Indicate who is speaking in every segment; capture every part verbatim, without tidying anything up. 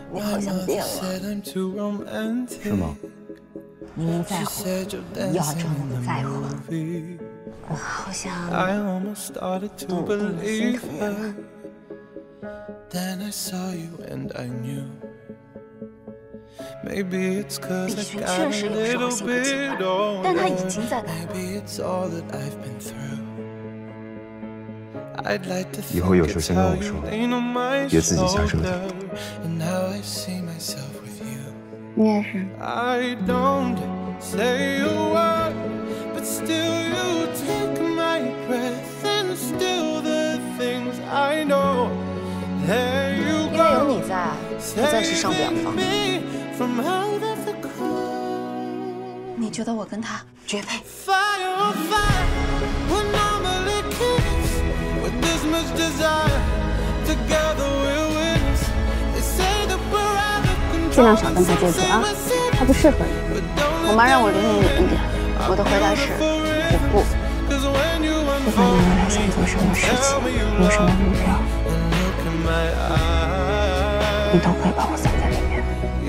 Speaker 1: 你好像变了。
Speaker 2: 是吗？
Speaker 1: 明明在乎，要装的不在乎。我好像不不心疼你了。李寻确实有时候性格急坏，但他已经在改了。
Speaker 2: 以后有事先跟我说，别自己瞎折腾。
Speaker 1: 你也是。因为有你在，我暂时上不了房。你觉得我跟他绝配？尽量少跟他接触啊，他不适合你。我妈让我离你远一点。我的回答是我不。不管你未来想做什么事情，有什么目标，你都可以把我塞在里面。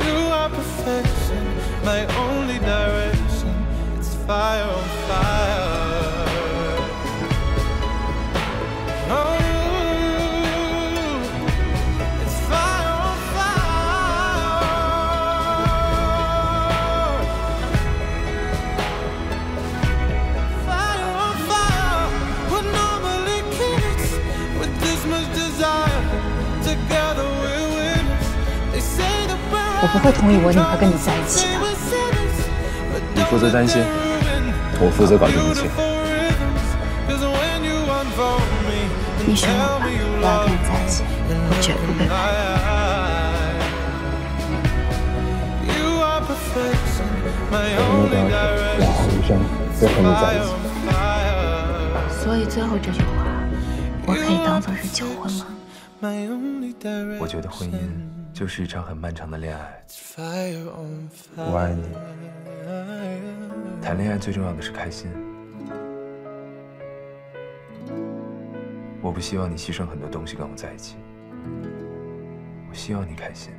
Speaker 1: 我不会同意我女儿跟你在一起的。
Speaker 2: 你负责担心，我负责搞定一切。
Speaker 1: 你选我吧，我要跟你在一起，我绝不背叛
Speaker 2: 我的目标是往后余生都和你在一
Speaker 1: 起。所以最后这句话，我可以当做是求婚吗？
Speaker 2: 我觉得婚姻就是一场很漫长的恋爱。我爱你。谈恋爱最重要的是开心。我不希望你牺牲很多东西跟我在一起，我希望你开心。